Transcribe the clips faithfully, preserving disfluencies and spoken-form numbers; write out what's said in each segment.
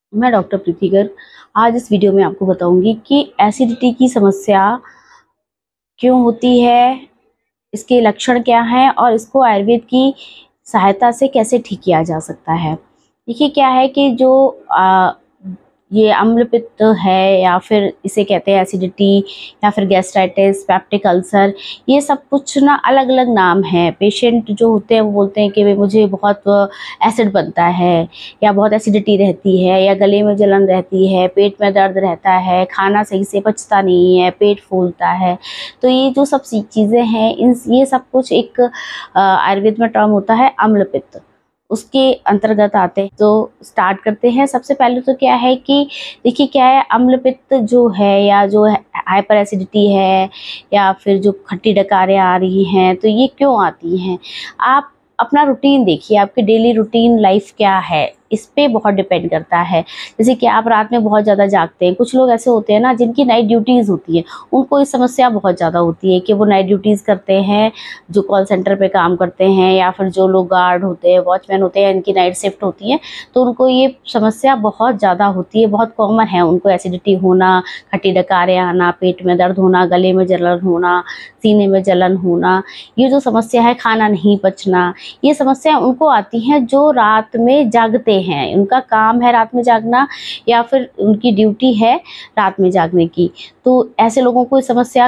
मैं डॉक्टर प्रीति गर्ग आज इस वीडियो में आपको बताऊंगी कि एसिडिटी की समस्या क्यों होती है, इसके लक्षण क्या हैं और इसको आयुर्वेद की सहायता से कैसे ठीक किया जा सकता है। देखिए क्या है कि जो आ, ये अम्ल पित्त है या फिर इसे कहते हैं एसिडिटी या फिर गैस्ट्राइटिस, पेप्टिक अल्सर, ये सब कुछ ना अलग अलग नाम हैं। पेशेंट जो होते हैं वो बोलते हैं कि भाई मुझे बहुत एसिड बनता है या बहुत एसिडिटी रहती है या गले में जलन रहती है, पेट में दर्द रहता है, खाना सही से पचता नहीं है, पेट फूलता है। तो ये जो सब चीज़ें हैं, इन ये सब कुछ एक आयुर्वेद में टर्म होता है अम्ल पित्त, उसके अंतर्गत आते हैं। तो स्टार्ट करते हैं। सबसे पहले तो क्या है कि देखिए क्या है, अम्ल पित्त जो है या जो हाइपर एसिडिटी है या फिर जो खट्टी डकारें आ रही हैं, तो ये क्यों आती हैं। आप अपना रूटीन देखिए, आपकी डेली रूटीन लाइफ क्या है, इस पे बहुत डिपेंड करता है। जैसे कि आप रात में बहुत ज़्यादा जागते हैं, कुछ लोग ऐसे होते हैं ना जिनकी नाइट ड्यूटीज़ होती है, उनको इस समस्या बहुत ज़्यादा होती है कि वो नाइट ड्यूटीज़ करते हैं, जो कॉल सेंटर पे काम करते हैं या फिर जो लोग गार्ड होते हैं, वॉचमैन होते हैं, इनकी नाइट शिफ्ट होती है, तो उनको ये समस्या बहुत ज़्यादा होती है, बहुत कॉमन है उनको एसिडिटी होना, खट्टी डकारें आना, पेट में दर्द होना, गले में जलन होना, सीने में जलन होना। ये जो समस्या है, खाना नहीं पचना, ये समस्या उनको आती हैं जो रात में जागते हैं, उनका काम है रात में जागना या फिर उनकी ड्यूटी है रात में जागने की। तो ऐसे लोगों को इस समस्या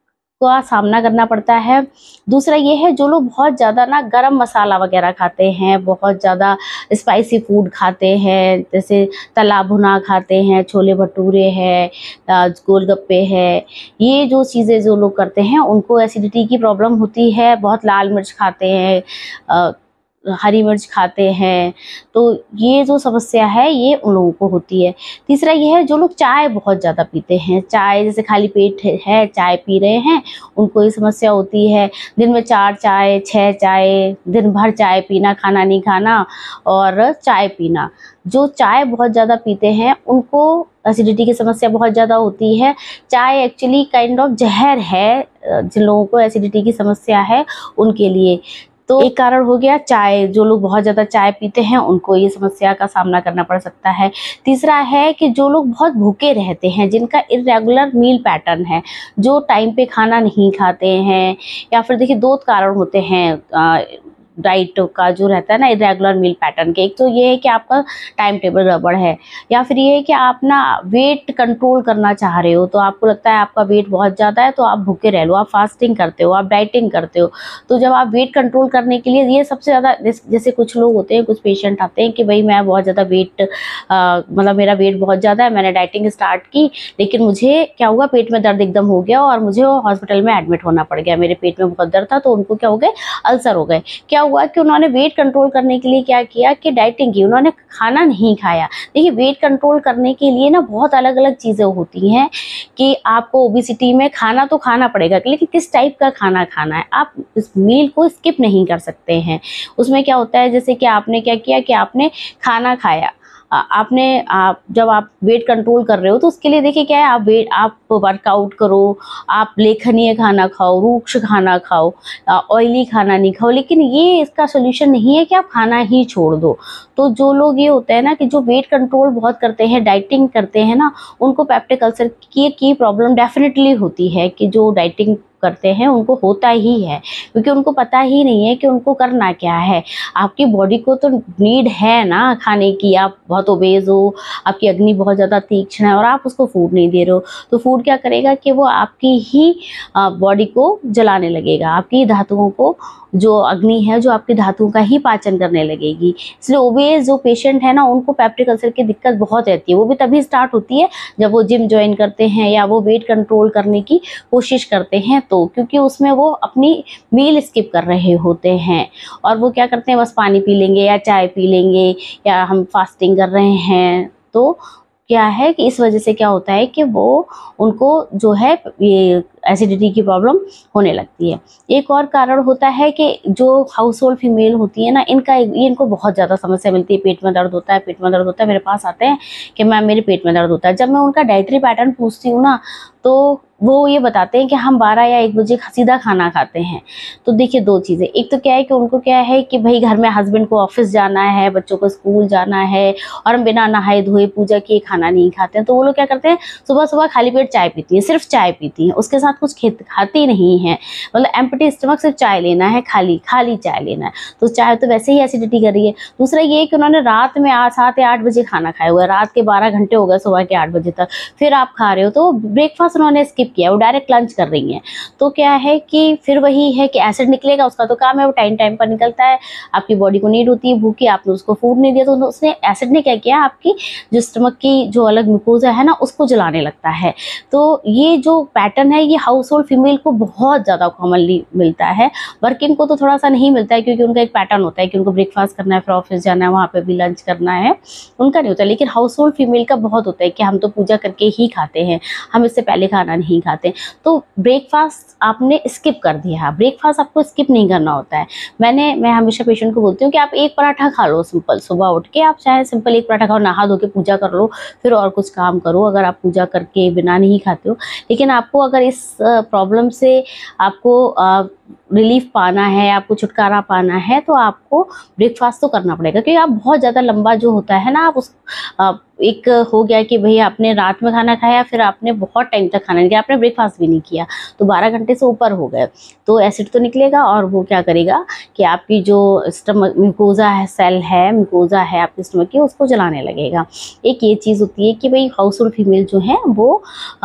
का सामना करना पड़ता है। दूसरा ये है जो लोग बहुत ज़्यादा ना गरम मसाला वगैरह खाते हैं, बहुत ज़्यादा स्पाइसी फूड खाते हैं, जैसे तला भुना खाते हैं, छोले भटूरे हैं, गोलगप्पे हैं, ये जो चीज़ें जो लोग करते हैं उनको एसिडिटी की प्रॉब्लम होती है। बहुत लाल मिर्च खाते हैं, हरी मिर्च खाते हैं, तो ये जो समस्या है ये उन लोगों को होती है। तीसरा ये है जो लोग चाय बहुत ज़्यादा पीते हैं, चाय जैसे खाली पेट है चाय पी रहे हैं, उनको ये समस्या होती है। दिन में चार चाय, छः चाय, दिन भर चाय पीना, खाना नहीं खाना और चाय पीना, जो चाय बहुत ज़्यादा पीते हैं उनको एसिडिटी की समस्या बहुत ज़्यादा होती है। चाय एक्चुअली काइंड ऑफ जहर है, जिन लोगों को एसिडिटी की समस्या है उनके लिए। तो एक कारण हो गया चाय, जो लोग बहुत ज़्यादा चाय पीते हैं उनको ये समस्या का सामना करना पड़ सकता है। तीसरा है कि जो लोग बहुत भूखे रहते हैं, जिनका इरेगुलर मील पैटर्न है, जो टाइम पे खाना नहीं खाते हैं, या फिर देखिए दो कारण होते हैं डाइट का जो रहता है ना इरेगुलर मील पैटर्न के। एक तो ये है कि आपका टाइम टेबल गड़बड़ है, या फिर ये है कि आप ना वेट कंट्रोल करना चाह रहे हो, तो आपको लगता है आपका वेट बहुत ज़्यादा है तो आप भूखे रह लो, आप फास्टिंग करते हो, आप डाइटिंग करते हो। तो जब आप वेट कंट्रोल करने के लिए, ये सबसे ज़्यादा, जैसे कुछ लोग होते हैं, कुछ पेशेंट आते हैं कि भाई मैं बहुत ज़्यादा वेट मतलब मेरा वेट बहुत ज़्यादा है, मैंने डाइटिंग स्टार्ट की, लेकिन मुझे क्या हुआ, पेट में दर्द एकदम हो गया और मुझे हॉस्पिटल में एडमिट होना पड़ गया, मेरे पेट में बहुत दर्द था, तो उनको क्या हो गए, अल्सर हो गए। क्या हुआ कि उन्होंने वेट कंट्रोल करने के लिए क्या किया कि डाइटिंग की, उन्होंने खाना नहीं खाया। देखिए वेट कंट्रोल करने के लिए ना बहुत अलग अलग चीज़ें होती हैं कि आपको ओबेसिटी में खाना तो खाना पड़ेगा, लेकिन किस टाइप का खाना खाना है। आप इस मील को स्किप नहीं कर सकते हैं। उसमें क्या होता है, जैसे कि आपने क्या किया कि आपने खाना खाया, आपने आप जब आप वेट कंट्रोल कर रहे हो तो उसके लिए देखिए क्या है, आप वेट आप वर्कआउट करो, आप लेखनीय खाना खाओ, रूक्ष खाना खाओ, ऑयली खाना नहीं खाओ, लेकिन ये इसका सोल्यूशन नहीं है कि आप खाना ही छोड़ दो। तो जो लोग ये होते हैं ना कि जो वेट कंट्रोल बहुत करते हैं, डाइटिंग करते हैं ना, उनको पेप्टिक अल्सर की की प्रॉब्लम डेफिनेटली होती है, कि जो डाइटिंग करते हैं उनको होता ही है, क्योंकि उनको पता ही नहीं है कि उनको करना क्या है। आपकी बॉडी को तो नीड है ना खाने की, आप बहुत ओबेज हो, आपकी अग्नि बहुत ज़्यादा तीक्ष्ण है और आप उसको फूड नहीं दे रहे हो, तो फूड क्या करेगा कि वो आपकी ही बॉडी को जलाने लगेगा, आपकी धातुओं को, जो अग्नि है जो आपकी धातुओं का ही पाचन करने लगेगी। इसलिए ओबेज जो पेशेंट है ना, उनको पेप्टिक अल्सर की दिक्कत बहुत रहती है। वो भी तभी स्टार्ट होती है जब वो जिम ज्वाइन करते हैं या वो वेट कंट्रोल करने की कोशिश करते हैं, तो क्योंकि उसमें वो अपनी मील स्किप कर रहे होते हैं और वो क्या करते हैं, बस पानी पी लेंगे या चाय पी लेंगे या हम फास्टिंग कर रहे हैं। तो क्या है कि इस वजह से क्या होता है कि वो उनको जो है ये एसिडिटी की प्रॉब्लम होने लगती है। एक और कारण होता है कि जो हाउस होल्ड फीमेल होती है ना, इनका ये इनको बहुत ज़्यादा समस्या मिलती है, पेट में दर्द होता है, पेट में दर्द होता है, मेरे पास आते हैं कि मैम मेरे पेट में दर्द होता है। जब मैं उनका डाइटरी पैटर्न पूछती हूँ ना, तो वो ये बताते हैं कि हम बारह या एक बजे सीधा खाना खाते हैं। तो देखिए दो चीज़ें, एक तो क्या है कि उनको क्या है कि भाई घर में हस्बैंड को ऑफिस जाना है, बच्चों को स्कूल जाना है, और हम बिना नहाए धोए पूजा किए खाना नहीं खाते हैं। तो वो लोग क्या करते हैं, सुबह सुबह खाली पेट चाय पीती हैं, सिर्फ चाय पीती हैं, उसके साथ कुछ खेत खाती नहीं है, मतलब एम्प्टी स्टमक सिर्फ चाय लेना है, खाली खाली चाय लेना है। तो चाय तो वैसे ही एसिडिटी कर रही है। दूसरा ये कि उन्होंने रात में आठ सात या आठ बजे खाना खाया हुआ है, रात के बारह घंटे हो गए सुबह के आठ बजे तक, फिर आप खा रहे हो, तो ब्रेकफास्ट उन्होंने स्किप किया, वो डायरेक्ट लंच कर रही हैं। तो क्या है कि फिर वही है कि एसिड निकलेगा, उसका तो काम है, वो टाइम टाइम पर निकलता है, आपकी बॉडी को नीड होती है भूखी, आपने उसको फूड नहीं दिया, तो उसने एसिड ने क्या किया, आपकी जो स्टमक की जो अलग म्यूकोजा है ना, उसको जलाने लगता है। तो ये जो पैटर्न है, ये हाउस होल्ड फीमेल को बहुत ज़्यादा कॉमनली मिलता है। वर्किंग को तो थोड़ा सा नहीं मिलता है, क्योंकि उनका एक पैटर्न होता है कि उनको ब्रेकफास्ट करना है, फिर ऑफिस जाना है, वहाँ पे भी लंच करना है, उनका नहीं होता। लेकिन हाउस होल्ड फीमेल का बहुत होता है कि हम तो पूजा करके ही खाते हैं, हम इससे पहले खाना नहीं खाते। तो ब्रेकफास्ट आपने स्किप कर दिया, ब्रेकफास्ट आपको स्किप नहीं करना होता है। मैंने मैं हमेशा पेशेंट को बोलती हूँ कि आप एक पराठा खा लो सिंपल, सुबह उठ के आप चाहे सिंपल एक पराठा खाओ, नहा धो के पूजा कर लो, फिर और कुछ काम करो, अगर आप पूजा करके बिना नहीं खाते हो। लेकिन आपको अगर इस प्रॉब्लम से आपको रिलीफ पाना है, आपको छुटकारा पाना है, तो आपको ब्रेकफास्ट तो करना पड़ेगा, क्योंकि आप बहुत ज़्यादा लंबा जो होता है ना, आप उस आ, एक हो गया कि भाई आपने रात में खाना खाया, फिर आपने बहुत टाइम तक खाना नहीं किया, आपने ब्रेकफास्ट भी नहीं किया, तो बारह घंटे से ऊपर हो गए, तो एसिड तो निकलेगा, और वो क्या करेगा कि आपकी जो स्टमक म्यूकोजा है, सेल है, म्यूकोजा है आपके स्टमक की, उसको जलाने लगेगा। एक ये चीज़ होती है कि भाई हाउस होल्ड फीमेल जो है वो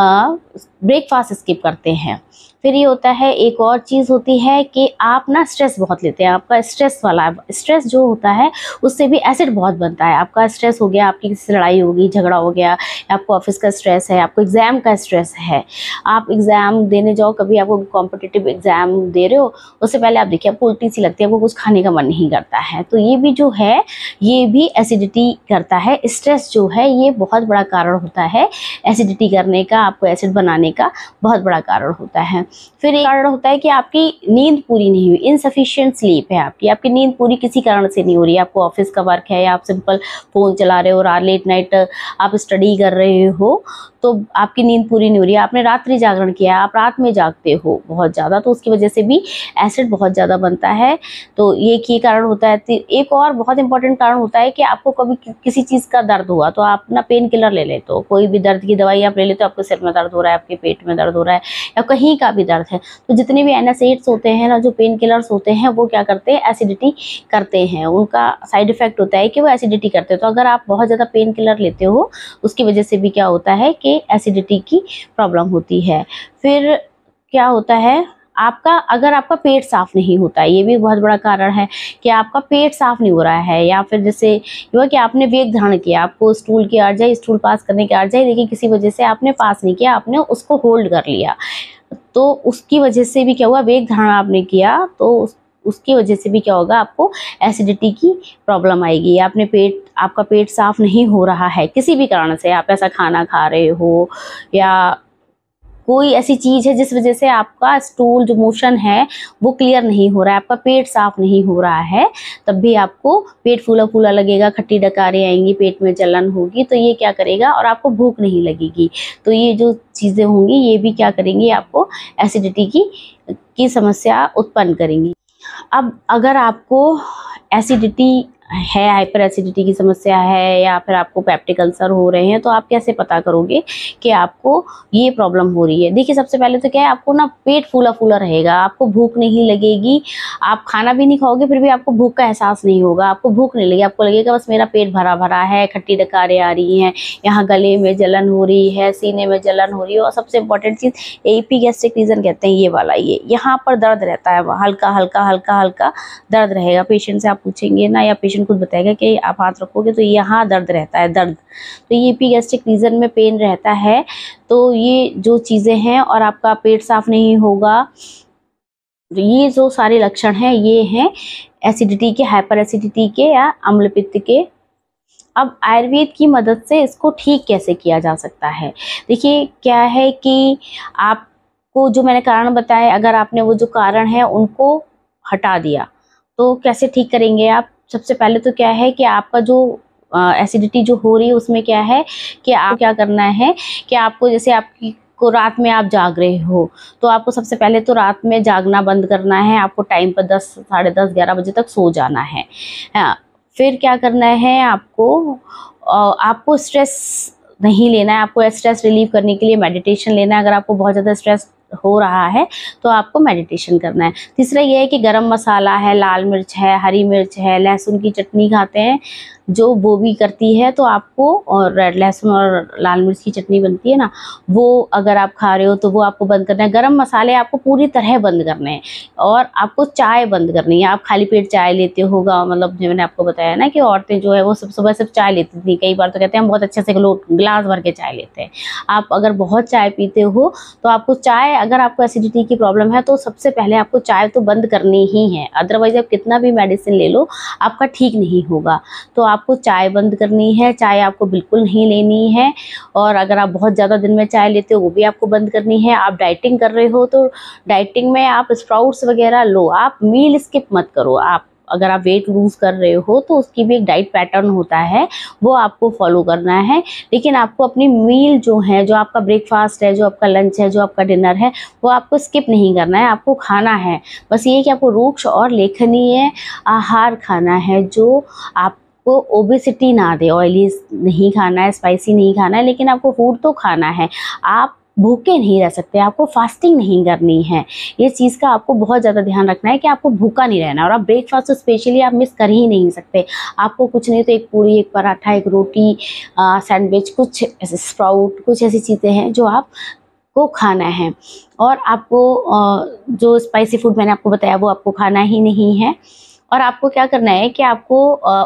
ब्रेकफास्ट स्किप करते हैं। फिर ये होता है, एक और चीज़ होती है कि आप ना स्ट्रेस बहुत लेते हैं, आपका स्ट्रेस वाला स्ट्रेस जो होता है उससे भी एसिड बहुत बनता है। आपका स्ट्रेस हो गया, आपकी किसी से लड़ाई होगी, झगड़ा हो गया, आपको ऑफिस का स्ट्रेस है, आपको एग्ज़ाम का स्ट्रेस है, आप एग्ज़ाम देने जाओ, कभी आपको कॉम्पिटिटिव एग्ज़ाम दे रहे हो, उससे पहले आप देखिए आपको उल्टी सी लगती है, आपको कुछ खाने का मन नहीं करता है, तो ये भी जो है ये भी एसिडिटी करता है। स्ट्रेस जो है ये बहुत बड़ा कारण होता है एसिडिटी करने का, आपको एसिड बनाने का बहुत बड़ा कारण होता है। फिर एक कारण होता है कि आपकी नींद पूरी नहीं हुई, इनसफिशिएंट स्लीप है आपकी, आपकी नींद पूरी किसी कारण से नहीं हो रही है, आपको ऑफिस का वर्क है, या आप सिंपल फ़ोन चला रहे हो, और लेट नाइट आप स्टडी कर रहे हो, तो आपकी नींद पूरी नहीं हो रही है, आपने रात्रि जागरण किया, आप रात में जागते हो बहुत ज़्यादा, तो उसकी वजह से भी एसिड बहुत ज़्यादा बनता है। तो ये एक ही कारण होता है। एक और बहुत इंपॉर्टेंट कारण होता है कि आपको कभी किसी चीज़ का दर्द हुआ, तो आप ना पेन किलर ले लेते हो, कोई भी दर्द की दवाई आप ले लेते हो, आपके सिर में दर्द हो रहा है, आपके पेट में दर्द हो रहा है, या कहीं का भी दर्द है, तो जितने भी एनएसएड्स होते हैं ना, जो पेन किलर्स होते हैं, वो क्या करते हैं, एसिडिटी करते हैं, उनका साइड इफेक्ट होता है कि वो एसिडिटी करते हैं। तो अगर आप बहुत ज़्यादा पेन किलर लेते हो, उसकी वजह से भी क्या होता है कि एसिडिटी की प्रॉब्लम होती है। फिर क्या होता है, आपका अगर आपका पेट साफ नहीं होता है, ये भी बहुत बड़ा कारण है कि आपका पेट साफ नहीं हो रहा है, या फिर जैसे हुआ कि आपने वेग धारण किया, आपको स्टूल की अर्ज है, स्टूल पास करने की अर्ज है, लेकिन किसी वजह से आपने पास नहीं किया, आपने उसको होल्ड कर लिया, तो उसकी वजह से भी क्या हुआ, वेग धारण आपने किया, तो उस, उसकी वजह से भी क्या होगा, आपको एसिडिटी की प्रॉब्लम आएगी। आपने पेट आपका पेट साफ नहीं हो रहा है किसी भी कारण से, आप ऐसा खाना खा रहे हो, या कोई ऐसी चीज़ है जिस वजह से आपका स्टूल जो मोशन है वो क्लियर नहीं हो रहा है, आपका पेट साफ नहीं हो रहा है, तब भी आपको पेट फूला फूला लगेगा, खट्टी डकारें आएंगी, पेट में जलन होगी, तो ये क्या करेगा, और आपको भूख नहीं लगेगी, तो ये जो चीज़ें होंगी ये भी क्या करेंगी, आपको एसिडिटी की की समस्या उत्पन्न करेंगी। अब अगर आपको एसिडिटी है, हाइपर एसिडिटी की समस्या है, या फिर आपको पेप्टिक अल्सर हो रहे हैं, तो आप कैसे पता करोगे कि आपको ये प्रॉब्लम हो रही है। देखिए सबसे पहले तो क्या है, आपको ना पेट फूला फूला रहेगा, आपको भूख नहीं लगेगी, आप खाना भी नहीं खाओगे फिर भी आपको भूख का एहसास नहीं होगा, आपको भूख नहीं लगेगी, आपको लगेगा बस मेरा पेट भरा भरा है, खट्टी डकारें आ रही हैं, यहाँ गले में जलन हो रही है, सीने में जलन हो रही है, और सबसे इंपॉर्टेंट चीज़ एपीगैस्ट्रिक रीजन कहते हैं, ये वाला, ये यहाँ पर दर्द रहता है, हल्का हल्का हल्का हल्का दर्द रहेगा। पेशेंट से आप पूछेंगे ना, या पेशेंट खुद बताएगा कि आप हाथ रखोगे तो यहाँ दर्द रहता है, दर्द, तो ये एपीगैस्ट्रिक रीजन में पेन रहता है। तो ये जो चीज़ें हैं, और आपका पेट साफ नहीं होगा, ये जो सारे लक्षण हैं ये हैं एसिडिटी के, हाइपर एसिडिटी के या अम्लपित्त के। अब आयुर्वेद की मदद से इसको ठीक कैसे किया जा सकता है। देखिए क्या है कि आप आपको जो मैंने कारण बताए, अगर आपने वो जो कारण है उनको हटा दिया तो कैसे ठीक करेंगे आप? सबसे पहले तो क्या है कि आपका जो एसिडिटी जो हो रही है उसमें क्या है कि आप क्या करना है कि आपको, जैसे आपकी को रात में आप जाग रहे हो तो आपको सबसे पहले तो रात में जागना बंद करना है। आपको टाइम पर दस साढ़े दस ग्यारह बजे तक सो जाना है। हाँ, फिर क्या करना है आपको, आपको स्ट्रेस नहीं लेना है। आपको स्ट्रेस रिलीव करने के लिए मेडिटेशन लेना है। अगर आपको बहुत ज़्यादा स्ट्रेस हो रहा है तो आपको मेडिटेशन करना है। तीसरा ये है कि गरम मसाला है, लाल मिर्च है, हरी मिर्च है, लहसुन की चटनी खाते हैं जो वो भी करती है तो आपको, और रेड लहसुन और लाल मिर्च की चटनी बनती है ना, वो अगर आप खा रहे हो तो वो आपको बंद करना है। गरम मसाले आपको पूरी तरह बंद करने हैं और आपको चाय बंद करनी है। आप खाली पेट चाय लेते होगा, मतलब जो मैंने आपको बताया ना कि औरतें जो है वो सब सुबह सिर्फ चाय लेती थी, कई बार तो कहते हैं हम बहुत अच्छे से गिलास भर के चाय लेते हैं। आप अगर बहुत चाय पीते हो तो आपको चाय, अगर आपको एसिडिटी की प्रॉब्लम है तो सबसे पहले आपको चाय तो बंद करनी ही है, अदरवाइज आप कितना भी मेडिसिन ले लो आपका ठीक नहीं होगा। तो आपको चाय बंद करनी है, चाय आपको बिल्कुल नहीं लेनी है। और अगर आप बहुत ज़्यादा दिन में चाय लेते हो वो भी आपको बंद करनी है। आप डाइटिंग कर रहे हो तो डाइटिंग में आप स्प्राउट्स वगैरह लो, आप मील स्किप मत करो। आप अगर आप वेट लूज कर रहे हो तो उसकी भी एक डाइट पैटर्न होता है, वो आपको फॉलो करना है। लेकिन आपको अपनी मील जो है, जो आपका ब्रेकफास्ट है, जो आपका लंच है, जो आपका डिनर है, वो आपको स्किप नहीं करना है, आपको खाना है। बस ये कि आपको रूक्ष और लेखनीय आहार खाना है जो आप को ओबेसिटी ना दे। ऑयली नहीं खाना है, स्पाइसी नहीं खाना है, लेकिन आपको फूड तो खाना है। आप भूखे नहीं रह सकते, आपको फास्टिंग नहीं करनी है। ये चीज़ का आपको बहुत ज़्यादा ध्यान रखना है कि आपको भूखा नहीं रहना। और आप ब्रेकफास्ट तो स्पेशली आप मिस कर ही नहीं सकते। आपको कुछ नहीं तो एक पूरी, एक पराठा, एक रोटी, सैंडविच, कुछ ऐसे स्प्राउट, कुछ ऐसी चीज़ें हैं जो आप को खाना है। और आपको जो स्पाइसी फूड मैंने आपको बताया वो आपको खाना ही नहीं है। और आपको क्या करना है कि आपको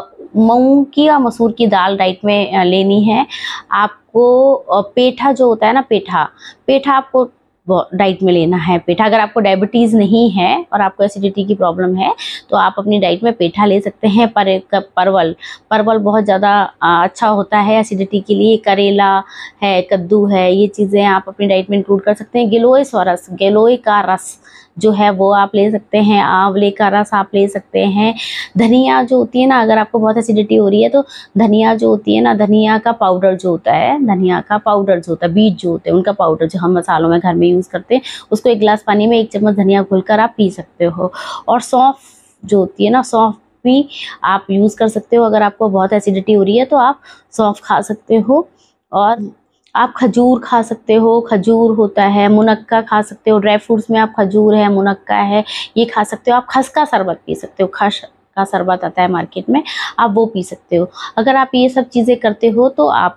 मूंग की या मसूर की दाल डाइट में लेनी है। आपको पेठा जो होता है ना, पेठा पेठा आपको डाइट में लेना है। पेठा, अगर आपको डायबिटीज़ नहीं है और आपको एसिडिटी की प्रॉब्लम है तो आप अपनी डाइट में पेठा ले सकते हैं। पर परवल परवल बहुत ज़्यादा अच्छा होता है एसिडिटी के लिए। करेला है, कद्दू है, ये चीज़ें आप अपनी डाइट में इंक्लूड कर सकते हैं। गिलोय रस, गिलोय का रस जो है वो आप ले सकते हैं। आंवले का रस आप ले सकते हैं। धनिया जो होती है ना, अगर आपको बहुत एसिडिटी हो रही है तो धनिया जो होती है ना, धनिया का पाउडर जो होता है, धनिया का पाउडर जो होता है, बीज जो होते हैं उनका पाउडर जो हम मसालों में घर में यूज़ करते हैं, उसको एक गिलास पानी में एक चम्मच धनिया घोलकर आप पी सकते हो। और सौंफ जो होती है ना, सौंफ भी आप यूज़ कर सकते हो। अगर आपको बहुत एसिडिटी हो रही है तो आप सौंफ खा सकते हो। और आप खजूर खा सकते हो, खजूर होता है। मुनक्का खा सकते हो, ड्राई फ्रूट्स में आप खजूर है, मुनक्का है, ये खा सकते हो। आप खस का शरबत पी सकते हो, खस का शरबत आता है मार्केट में, आप वो पी सकते हो। अगर आप ये सब चीज़ें करते हो तो आपको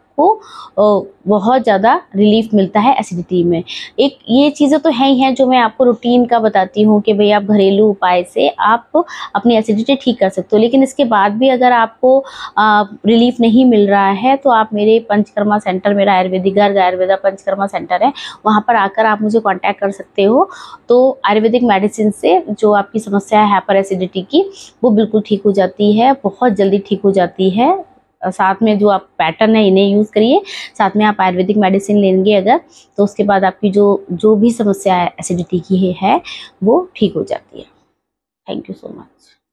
बहुत ज़्यादा रिलीफ मिलता है एसिडिटी में। एक ये चीज़ें तो हैं ही हैं जो मैं आपको रूटीन का बताती हूँ कि भाई आप घरेलू उपाय से आप अपनी एसिडिटी ठीक कर सकते हो। लेकिन इसके बाद भी अगर आपको रिलीफ नहीं मिल रहा है तो आप मेरे पंचकर्मा सेंटर, मेरा आयुर्वेदिक गर्ग आयुर्वेदा पंचकर्मा सेंटर है, वहाँ पर आकर आप मुझे कांटेक्ट कर सकते हो। तो आयुर्वेदिक मेडिसिन से जो आपकी समस्या है हाइपर एसिडिटी की, वो बिल्कुल ठीक हो जाती है, बहुत जल्दी ठीक हो जाती है। साथ में जो आप पैटर्न है इन्हें यूज़ करिए, साथ में आप आयुर्वेदिक मेडिसिन लेंगे अगर, तो उसके बाद आपकी जो जो भी समस्या है एसिडिटी की है वो ठीक हो जाती है। Thank you so much.